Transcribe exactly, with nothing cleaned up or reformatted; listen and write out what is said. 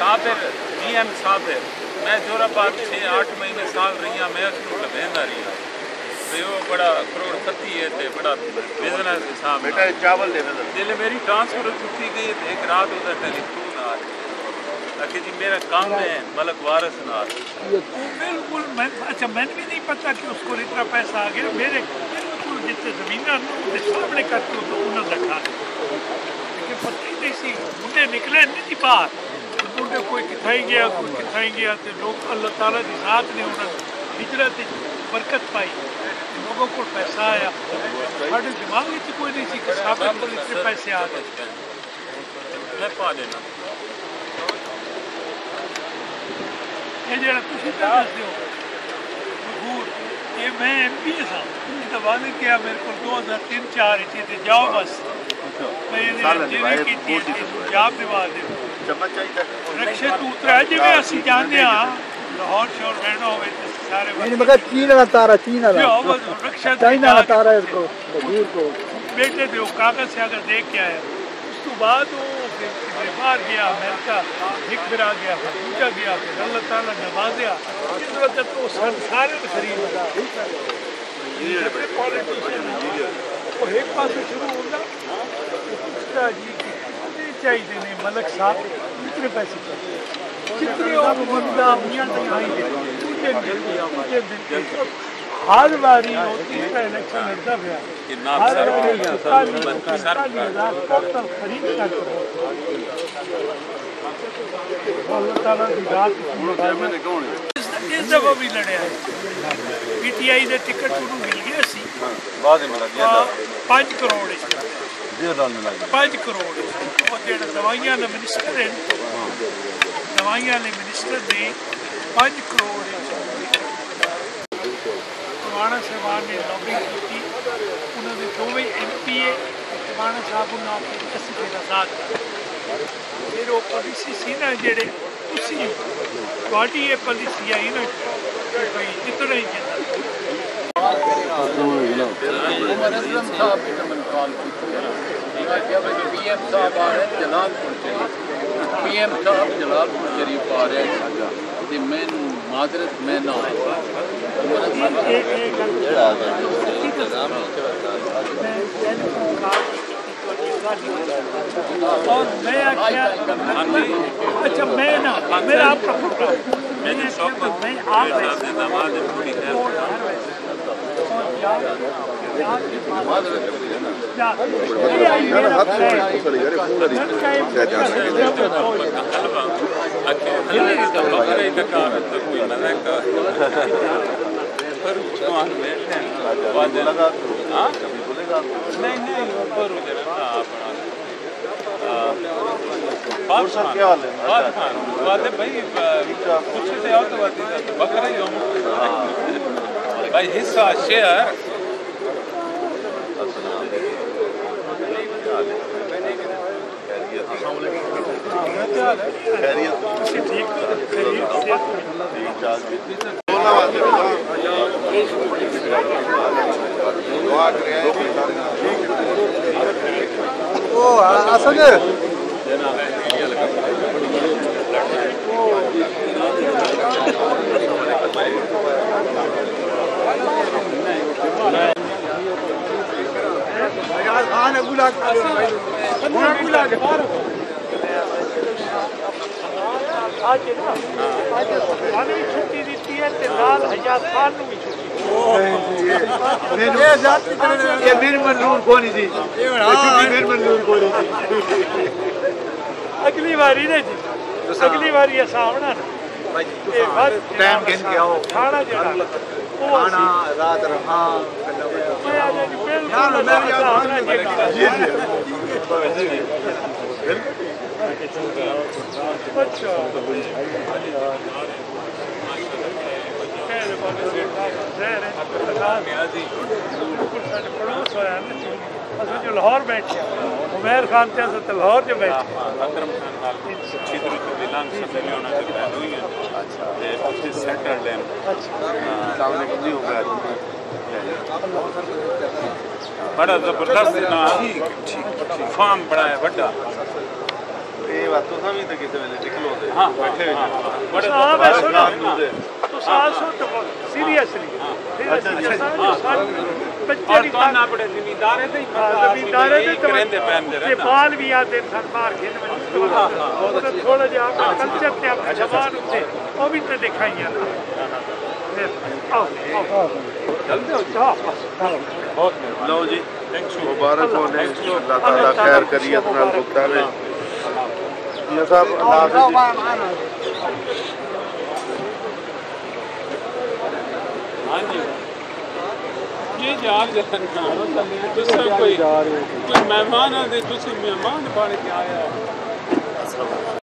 صابر G M صابر میں جوراباد چھ آٹھ مہینے سال رہی ہوں میں اس کو لبیندا رہی ہوں تے وہ بڑا کروڑ پتی ہے تے بڑا بزنس حساب بیٹا چاول دے میں جلے میری ٹرانسفر چھٹی گئی تے ایک رات ادھر ٹیلی فون آ کہ جی میرا کام ہے ملک وارث نال بالکل میں اچھا میں نے بھی نہیں پتا کہ اس کو اتنا پیسہ آ گیا میرے بالکل جتنے زمین سامنے کرتے ہو تو انہوں نے کھا لیکن پتہ ہی نہیں سی منڈے نکلے نہیں تھی باہر منڈے کوئی کتھائی گیا کوئی کتھائی گیا تو لوگ اللہ تعالیٰ کی ذات نے انہوں نے ہجرت برکت پائی لوگوں کو پیسہ آیا ہمارے دماغ میں کوئی نہیں سی کہ صاحب کو اتنے پیسے آ گئے میں پا دینا یہ جڑا تسی تے دسدے ہو مغور یہ میں ایم پی تھا تو وعدہ کیا میرے کو دو ہزار تین چار اچھے تے جاؤ بس میں جیویں کیتی ہے جاب دیوا دے چمچ چاہیے رکشے تو اترا جی میں اسی جانے ہاں لاہور شور رہنا ہوئے سارے نہیں مگر چین والا تارا چین والا رکشہ چائنا والا تارا اس کو مغور کو بیٹے دے کاغذ سے اگر دیکھ کے آیا اس تو بعد وہ باہر گیا امریکہ ایک پھر آ گیا پھر دوجا گیا پھر اللہ تعالیٰ نوازیا اس وقت تو سارے خرید وہ ایک پاس شروع ہوگا دوسرا جی چاہیے نہیں ملک صاحب کتنے پیسے چاہیے کتنے اور بندہ میاں ہر باری تیسرا الیکشن لڑتا پیا ہر باری ہزار ٹوٹل خرید کر اللہ تعالیٰ کی رات اس دفعہ بھی لڑیا پی ٹی آئی کے ٹکٹ انہوں مل گیا سی پانچ کروڑ پانچ کروڑ اور جڑا دوائیاں والے منسٹر ہیں دوائیاں والے منسٹر نے پانچ کروڑ رانا صاحب نے لابنگ کی انہوں نے دونوں ایم پی اے رانا صاحب نے آپ اسی کے آزاد کر پھر وہ پالیسی سی نا جڑے اسی تھوڑی یہ پالیسی آئی نا کوئی جتنا ہی عمر اسلم صاحب بھی تمہیں کال کی پی ایم صاحب آ رہے ہیں جلال پور شریف پی ایم صاحب جلال پور شریف آ رہے ہیں میں معذرت میں نہ اور میں اچھا میں نا میرا آپ کا پروگرام میں نے میں آپ بھائی حصہ شیئر اصغر چھٹی دیتی ہے لال حجاز خان بھی اگلی باری نہیں جی اگلی باری ایسا ہونا ٹائم گن کے آؤ کھانا کھانا رات رہا جو لاہور بیٹھے عمیر خان تے تو لاہور جو بیٹھے اکرم خان نال چھتری تو دلان سب میں انہاں دے پہلو ہی ہے تے اس سینٹر لین السلام علیکم جی ہو گیا بڑا زبردست نا فارم بڑا ہے بڑا اے بات تو سمجھ تے کتے ویلے نکلو تے ہاں بڑے صاحب ہے سنو تو سال سو تو سیریسلی اور تو نہ بڑے زمیندار ہے تے زمیندار ہے تو کرندے پہندے تے بال بھی آتے سن مار کے تھوڑا جہا اپنا کلچر تے اپنی زبان اتنے وہ بھی تے دکھائیاں آؤ آؤ جلدی ہو جاؤ بہت لو جی مبارک ہو نے اللہ تعالیٰ خیر کریت نال بکتاوے یہ صاحب اللہ حافظ ہاں جی یہ جار جانا تسا کوئی کوئی مہمان آ دے تسی مہمان بن کے آیا